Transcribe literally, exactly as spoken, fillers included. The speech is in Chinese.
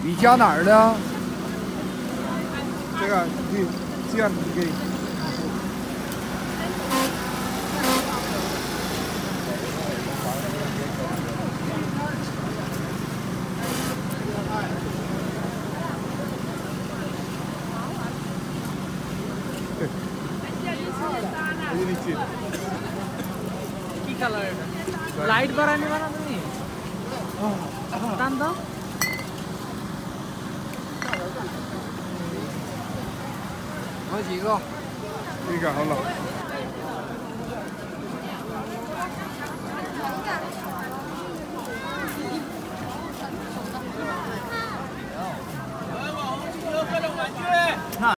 你家哪儿的？这个你这样你给。 কি কালার এটা লাইট বাড়ানি বানা তুমি টান দাও 好几个，这个好了。